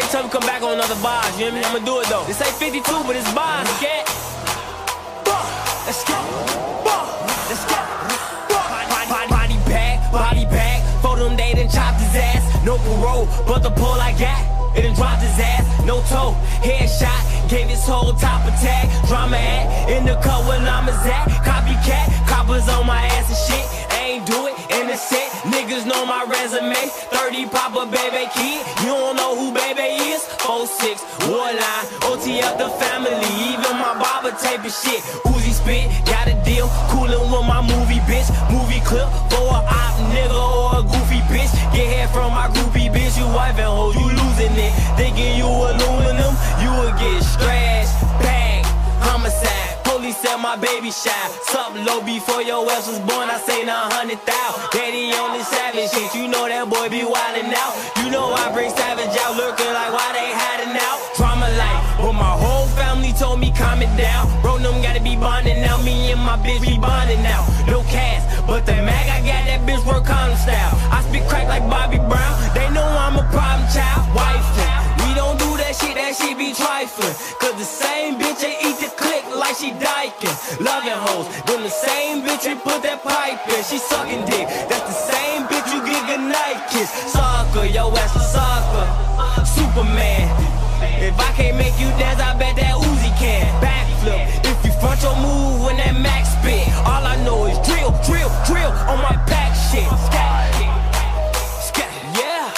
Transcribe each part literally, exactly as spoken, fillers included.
tell me come back on another bars, you hear me? I'ma do it though. This ain't fifty-two, but it's bars, cat. Let's go. Let's go. Body, body bag, body bag. For them, they done chopped his ass. No parole, but the pole I got, it done dropped his ass. No toe, headshot, gave his whole top attack. Drama at, in the cut where llamas at. Copycat, coppers on my ass and shit. Ain't do it, innocent, niggas know my resume. Thirty Papa baby kid, you don't know who baby is. four six, Warline, O T F the family. Even my barber taping shit. Uzi spit, got a deal, coolin' with my movie bitch. Movie clip for a op nigga or a goofy bitch. Get head from my groupie bitch, you wife and hoe, you losing it. Thinking you aluminum, you will get scratched, bang, homicide. Police said my baby shy. Something low before your ass was born, I say nine hundred thousand. Daddy on this savage shit, you know that boy be wildin' out. You know I bring savage out, lurking like why they hiding out. Drama life, but my whole family told me calm it down. Bro, them gotta be bonding now, me and my bitch be bonding now. No cash, but the mag I got that bitch work condom style. I spit crack like Bobby Brown, they know I'm a problem child. Wifing, we don't do that shit, that shit be trifling. Cause the same bitch they eat the click like she dyking. Loving hoes, then the same bitch you put that pipe in. She sucking dick, that's the same bitch you get good night kiss. Sucker, yo ass a sucker, Superman. If I can't make you dance, I bet that Uzi can. Backflip, if you front your move when that max spit. All I know is drill, drill, drill on my back shit. Scat, scat, yeah,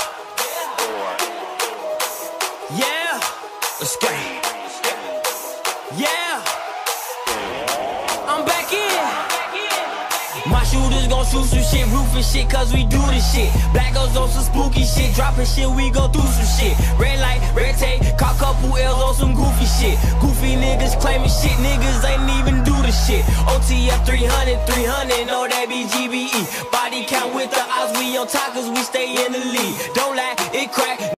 yeah, scat, yeah. I'm back in. My shooters gon' shoot some shit, roofing shit, cause we do this shit. Black goes on some spooky shit, dropping shit, we go through some shit. Red light, red tape, caught couple L's on some goofy shit. Goofy niggas claiming shit, niggas ain't even do the shit. O T F three hundred, three hundred, know that be G B E. Body count with the odds, we on top cause we stay in the lead. Don't lie, it crack.